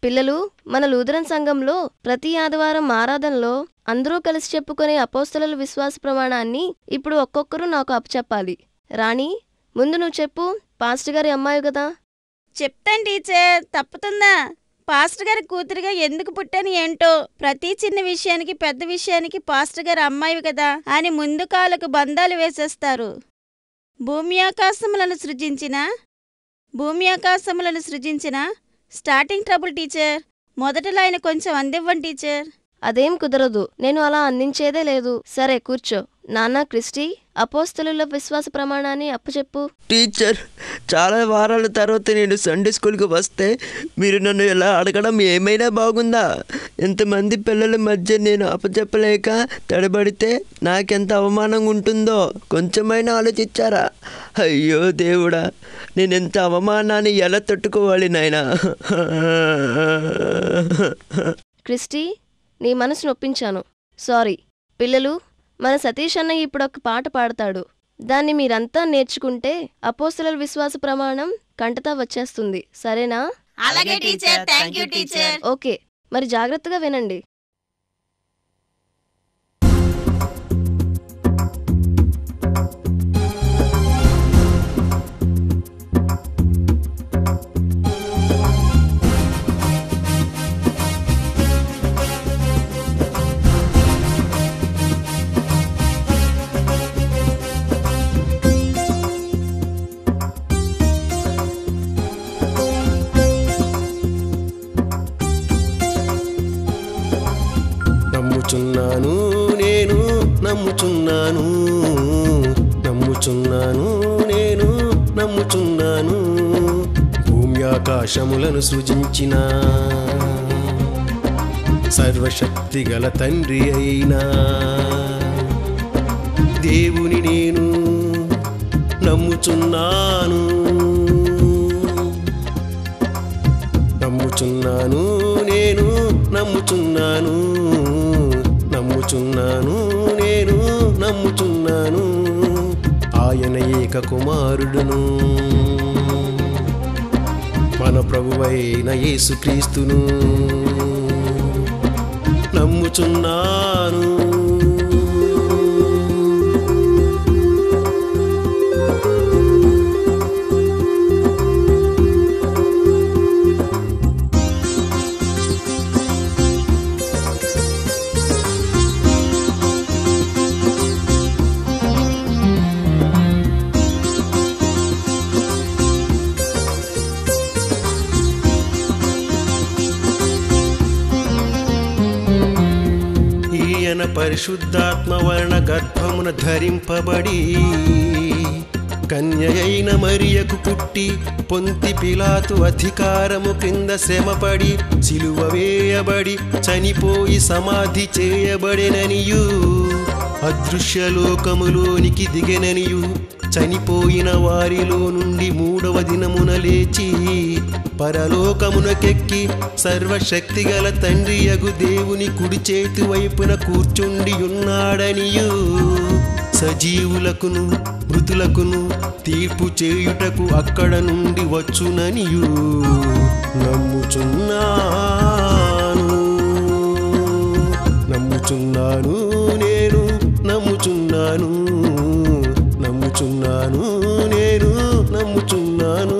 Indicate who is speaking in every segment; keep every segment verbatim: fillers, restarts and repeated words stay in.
Speaker 1: పిల్లలు, మన లూథరన్ సంఘంలో ప్రతి ఆదివారం ఆరాధనలో అందరూ కలిసి చెప్పుకునే అపోస్తలుల విశ్వాస ప్రమాణాన్ని ఇప్పుడు ఒక్కొక్కరు నాకు అప్పచెప్పాలి. రాణి, ముందు నువ్వు చెప్పు. పాస్టర్ గారి అమ్మాయి కదా.
Speaker 2: చెప్తాను టీచర్. తప్పుతుందా? పాస్టర్ గారి కూతురుగా ఎందుకు పుట్టాను ఏంటో. ప్రతి చిన్న విషయానికి పెద్ద విషయానికి పాస్టర్ గారి అమ్మాయి కదా అని ముందు కాళ్ళకు బంధాలు వేసేస్తారు. భూమి ఆకాశములను సృజించిన భూమి ఆకాశములను సృజించిన స్టార్టింగ్ ట్రబుల్ టీచర్. మొదటలో ఆయన కొంచెం అందివ్వండి టీచర్.
Speaker 1: అదేం కుదరదు, నేను అలా అందించేదే లేదు. సరే కూర్చో. నాన్న క్రిస్టీ, అపోస్తలుల విశ్వాస ప్రమాణాన్ని అప్పచెప్పు.
Speaker 3: టీచర్, చాలా వారాల తర్వాత నేను సండే స్కూల్కి వస్తే మీరు నన్ను ఇలా అడగడం ఏమైనా బాగుందా? ఎంతమంది పిల్లల మధ్య నేను అప్పచెప్పలేక తడబడితే నాకెంత అవమానంగా ఉంటుందో కొంచెమైనా ఆలోచించారా? అయ్యో దేవుడా, నేను ఎంత అవమానాన్ని ఎలా తట్టుకోవాలి నాయనా?
Speaker 1: క్రిస్టీ, నీ మనసు నొప్పించాను. సారీ. పిల్లలు, మన సతీష్ అన్నయ్య ఇప్పుడు ఒక పాట పాడతాడు. దాన్ని మీరంతా నేర్చుకుంటే అపోస్తలుల విశ్వాస ప్రమాణం కంటతా వచ్చేస్తుంది. సరేనా?
Speaker 2: అలాగే టీచర్. Thank you teacher.
Speaker 1: ఓకే, మరి జాగ్రత్తగా వినండి.
Speaker 4: నమ్ముచున్నాను నేను నమ్ముచున్నాను నమ్ముచున్నాను నేను నమ్ముచున్నాను భూమి ఆకాశములను సృజించిన సర్వశక్తి గల తండ్రి అయినా దేవుని నేను నమ్ముచున్నాను నమ్ముచున్నాను నేను నమ్ముచున్నాను నమ్ముచున్నాను నేను నమ్ముచున్నాను ఆయన ఏక కుమారుడును మన ప్రభువైన యేసుక్రీస్తును నమ్ముచున్నాను. పరిశుద్ధాత్మ వర్ణ గర్భమున ధరింపబడి కన్యయైన మరియకు పుట్టి పొంతి పిలాతు అధికారము క్రింద శ్రమపడి సిలువ వేయబడి చనిపోయి సమాధి చేయబడెననియు అదృశ్యలోకములోనికి దిగెననియు చనిపోయిన వారిలో నుండి మూడవ దినమున లేచి పరలోకమునకెక్కి సర్వశక్తి గల తండ్రి యగు దేవుని కుడి చేతి వైపున కూర్చుండి ఉన్నాడనియు సజీవులకును మృతులకును తీర్పు చేయుటకు అక్కడ నుండి వచ్చుననియు నమ్ముచున్నాను నమ్ముచున్నాను నేను నమ్ముచున్నాను నమ్ముచున్నాను నేను నమ్ముచున్నాను.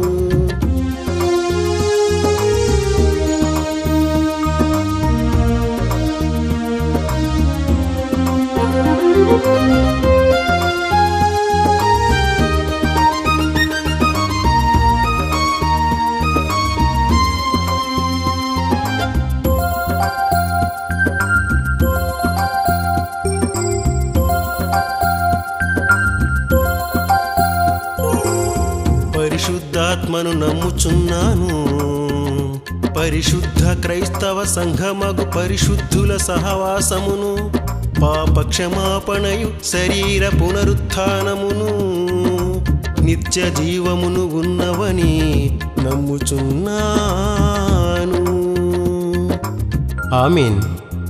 Speaker 4: పరిశుద్ధాత్మను నమ్ముచున్నాను పరిశుద్ధ క్రైస్తవ సంఘమగు పరిశుద్ధుల సహవాసమును పాపక్షమాపణయు శరీర పునరుత్థానమును నిత్య జీవమును ఉన్నవని నమ్ముచున్నాను. ఆమేన్.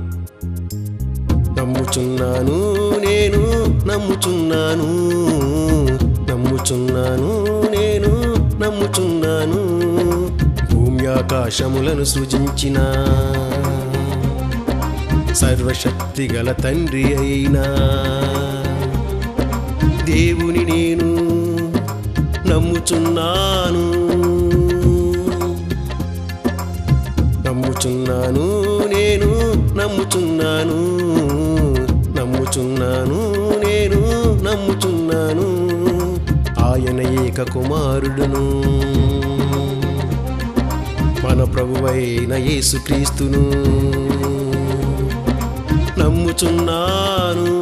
Speaker 4: నమ్ముచున్నాను నేను నమ్ముచున్నాను నమ్ముచున్నాను నేను నమ్ముచున్నాను భూమి ఆకాశములను సృజించిన సర్వశక్తి గల తండ్రి అయినా దేవుని నేను నమ్ముచున్నాను నమ్ముచున్నాను నేను నమ్ముచున్నాను నమ్ముచున్నాను నేను నమ్ముచున్నాను ఆయన ఏక కుమారుడును మన ప్రభువైన యేసుక్రీస్తును నమ్ముచున్నాను.